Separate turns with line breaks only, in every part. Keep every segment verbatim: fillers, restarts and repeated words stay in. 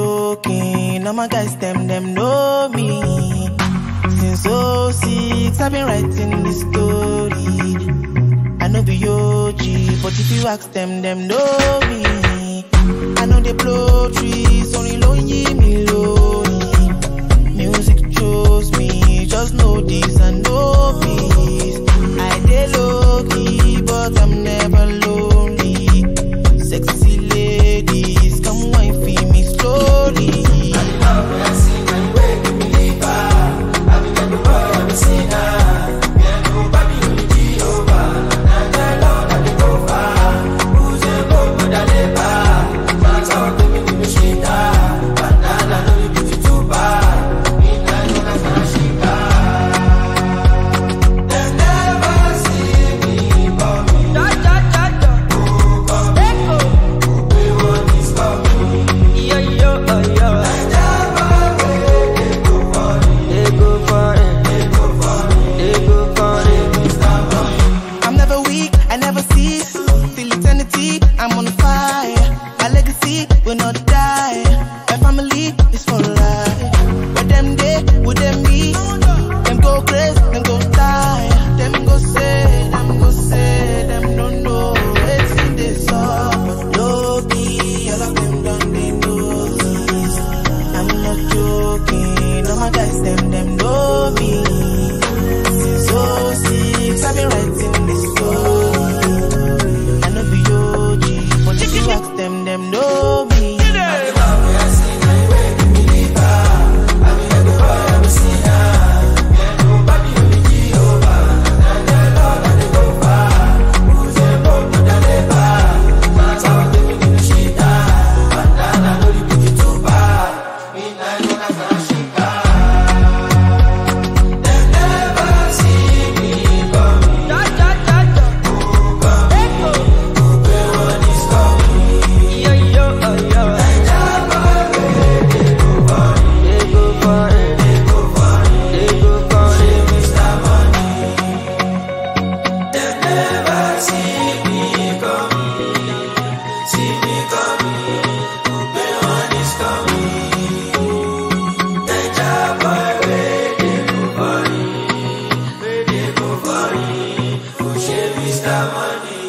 joking. All my guys, them, them know me. Since oh six, I've been writing this story. I know be O G, but if you ask them, them know me. I know they blow trees, only lonely me lonely. Music chose me, just know this and know peace. I dey low-key, but I'm never lonely. Sexy ladies, come wine for me slowly. I love when I sing and wake me believer. I be like the boy, I be sinner. Yeah, nobody only Jehovah. And the Lord, I be go far. Usain Bolt, but I never. That's how I do me in the Shitta. Bandana, no you beauty too bad. Midnight, no like Karashika. They never see me coming. Da, da, da, da. Who coming? Who pay what is coming? Yo, yo, oh, yo. Naija boy, they go for it. They go for it. They go for it. They go for it. I'm never weak, I never cease. Till eternity, I'm on fire. My legacy will not die. My family is for life. But them day, would them be? Them go crazy, them go die. Them go say, them go say, them don't know. It's in this up. Lowkey, all of them done, they know this. I'm not joking. All my guys, them, them know me. Since oh six, I've been writing this story. I know be O G, but if you ask them, them know me. I love when I sing and wake me believer. I be like the boy, I be sinner. Yeah, nobody only Jehovah. And the Lord, I dey go far. Usain Bolt, but I never. That's how I do me in the Shitta. Bandana, no you beauty too bad. Midnight, no like Karashika. They never see me coming. Da, da, da, da. Who coming? Who pay what is coming? Yo, yo, oh, yo. Naija boy, they go for it. They go for it. They go for it. They go for it. Mister Money. They never see me coming. See me coming. Who pay what is coming? Naija boy, they go for it. They go for it. Oshey, Mister Money.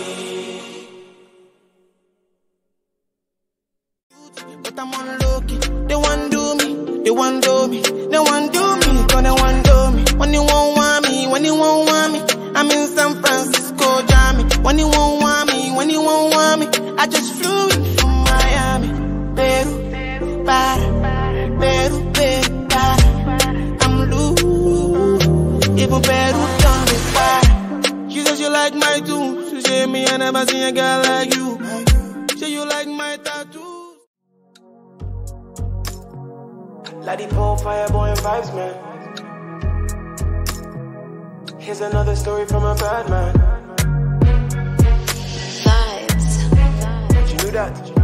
But I'm on Lowkey. They want do me, they want do me, they want do me, cause they want do me. When you won't want me, when you won't want me, I'm in San Francisco, Jammy. When you won't want me, when you won't want me, I just flew in from Miami. Peru, para, Peru, Peru, para. I'm loose, even Peru done me para. She says you like my tunes, she say me I never seen a girl like you. Say you like my tattoos. Like the pole, Fireboy and vibes, man. Here's another story from a bad man.
Vibes.
Did you knew that?